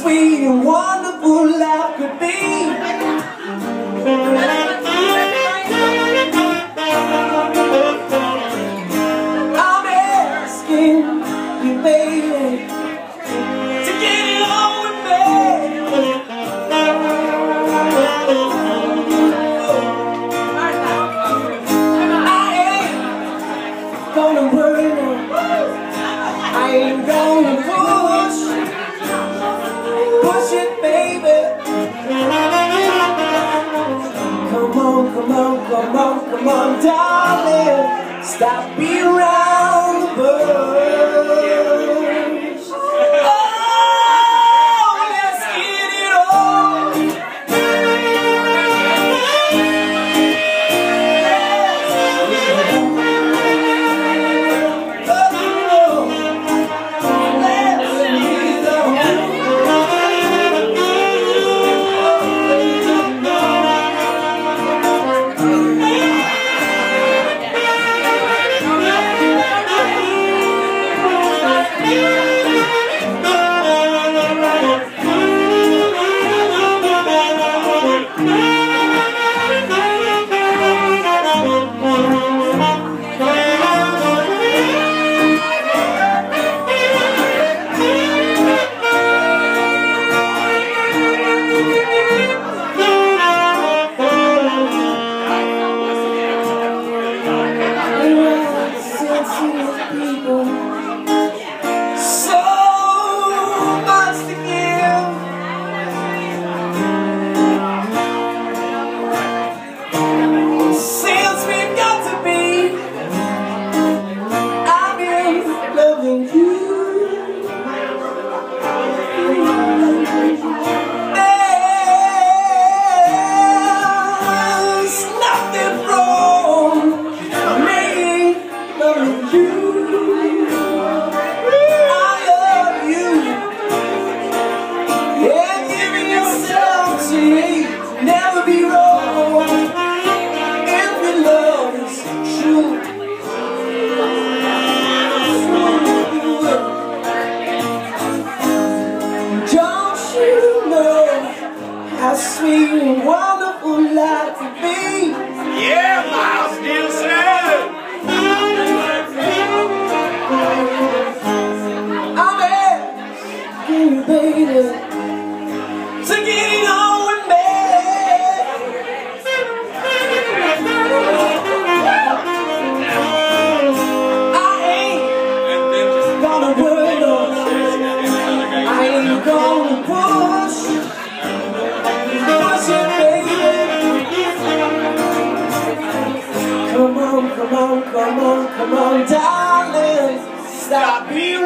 sweet and wonderful life could be. I'm asking you, baby, to get it on with me. I ain't gonna worry no. I ain't gonna push it, baby. Come on, come on, come on, come on, darling. Stop being around the bush. Oh, let's get it on. Never be wrong if your love is true. Don't you know how sweet and wonderful life could be? Yeah, Miles Nielsen! I'm asking you, baby, to get it on. Come on, come on, come on, darling, stop being